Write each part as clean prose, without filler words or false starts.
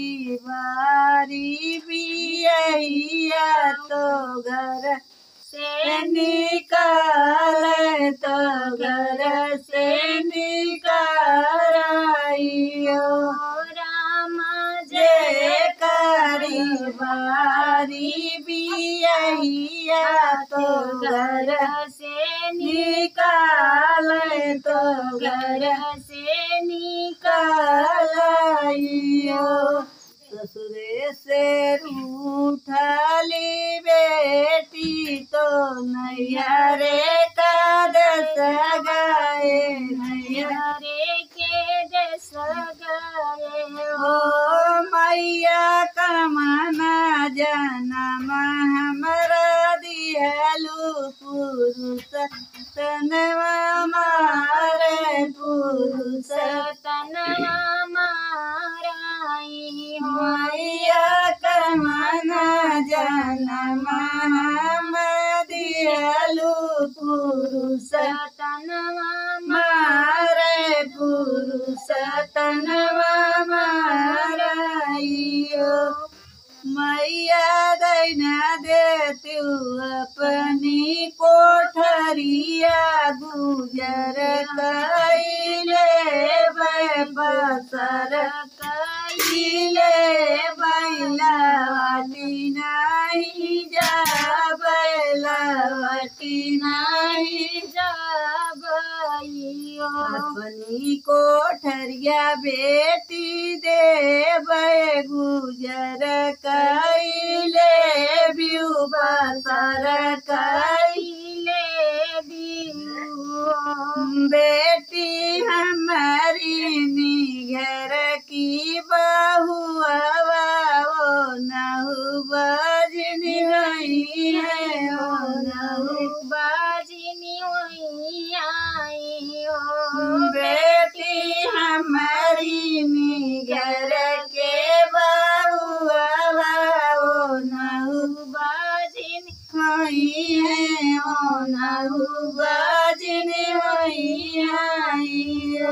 बारी बिया तो घर से निकाले तो घर से निकालियो राम जय करी बारी बिया तो घर से निकाले तो घर से निकालियो ससुरे से रूठली बेटी तो नैया रे का दस गाए नैया रे के दस गाए हो मैया कमना जनम हमरा दिहलु पुरुष तनवा मारे पुरुष तनवा माराई मैया कमना जनम हम दिहलु पुरुष तनवा मारे पुरुष तनवा माराइयो मैया दैना देती अपनी कोठरिया गुजर कैले बसर कैले बैलावती नहीं जा बैलावती नहीं जा अपनी कोठरिया बेटी देव गुजर कैले बियू बसर कैले बेटी हमारी निगर की बहुआ वो नहु बजनी हुई है ओ नहु बजनी हुई आई ओ बेटी हमारी निगर के बहुआ वो नहु बजनी हुई है ओ नहु बजनी हुई आई ओ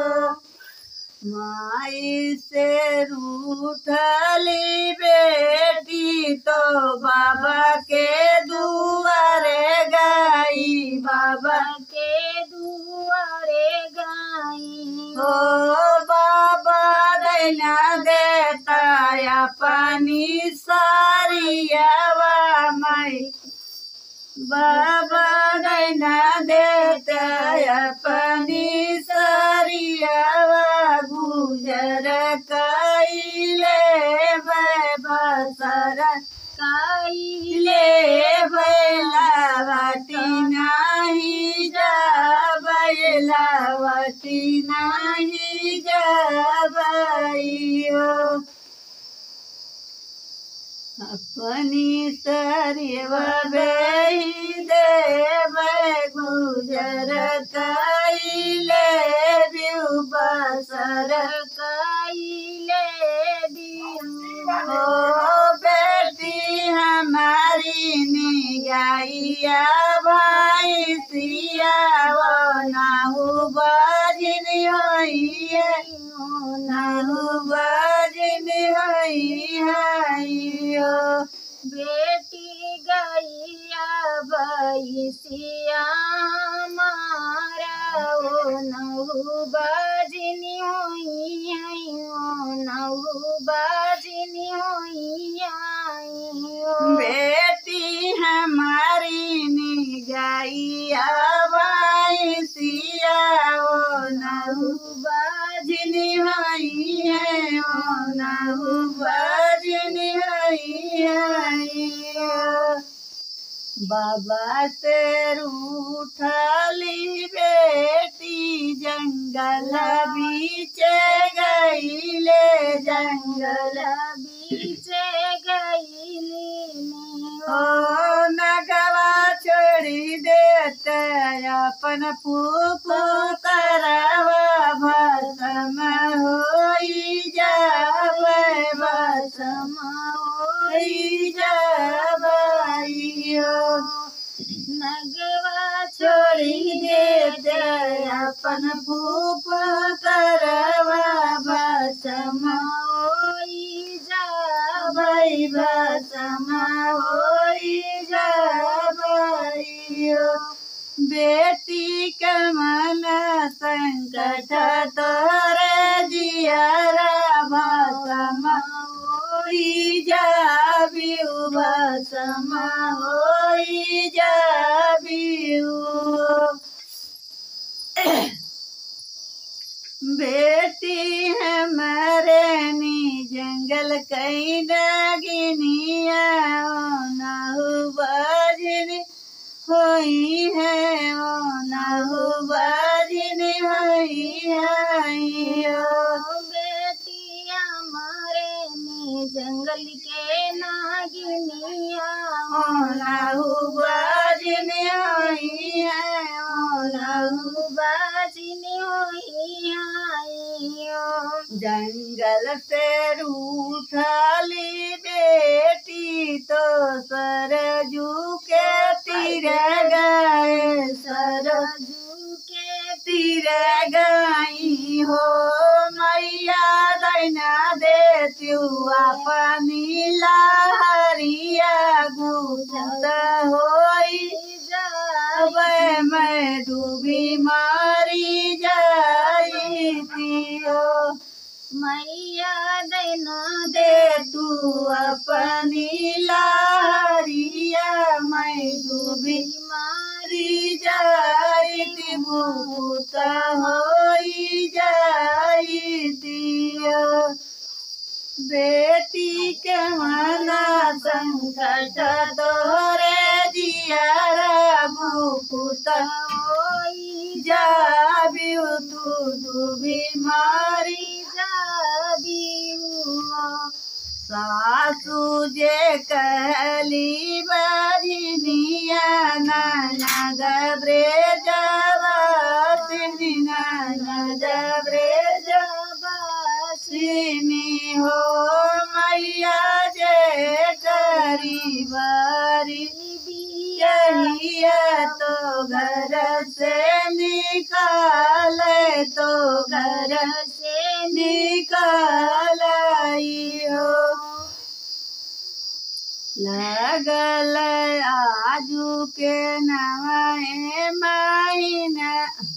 माई से रूठली बेटी तो बाबा के दुआरे गई बाबा के दुआरे गई ओ बाबा दैना देता अपनी सारियावा माई बाबा दैना देता अपनी सारियावा गुजर कैले बसर कैले बैलावती नहीं जा बैलावती नहीं जाबैयो अपनी सरिवा बेही देव गुजर कैले बियू बसर कैले बियू ओ बेटी हमारी निगाइया भाई सिया वो नाहु बजनी होई है नाहु बजनी होई है बेटी गैया भैसिया मारा ओ नहु बजनी हुई है ओ नहु बजनी हुई आई बेटी हमारी निगाइया भैसिया ओ नहु बजनी हुई है ओ नहु बजनी बाबा से रूठली बेटी जंगल बीच गईले जंगल बीच गईले ओ नगवा छोड़ी देते अपन फूफू करवा भस्म होई जावे भस्म होई जाबैयो नगवा छोड़ी देते अपन फूफू करवा भस्म होई जा भस्म होई जाबइयो। बेटी के मन संकट तोरे जियरा भस्म होई जाबिउ भस्म होई जाबिउ। बेटी है मरनी जंगल कई नागिनिया नाहु बाजनी होई है ओ नाहु बाजनी होई है। बेटिया मरनी जंगल के नागिनिया ओ नाहु बाजनी होई है ओ नाहु बाजनी होई आइयो। जंगल से रूठली बेटी तो सरजू के तीर गए सरजू के तीर गई हो। मैया दैना देत्यू अपनी लहरिया गुजत होई जावे मैं डूबी मारी जाइतियो। मैया दैना दे तू अपनी लहरिया मैं डूबी मारी जाइति भूत होई जाइतियो। बेटी के मना संकट तोरे जियरा भूत होई जाबिउ तू डूबी मारी जाबिउ। सासू जे कहली बजनिया ननद ब्रेजवासिनी ननद ब्रेजवासिनी हो। मैया जे करी बारी बिया तो घर से निकाले तो घर से निकालियो। लगल आजू के नवाए महीना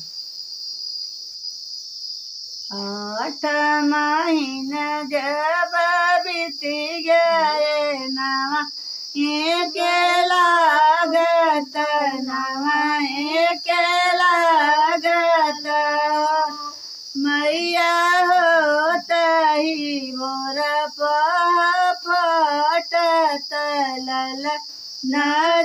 8 महीना जब बीत गए नवा के लागत नवा के लागत। मैया होतही मोर फटत लल न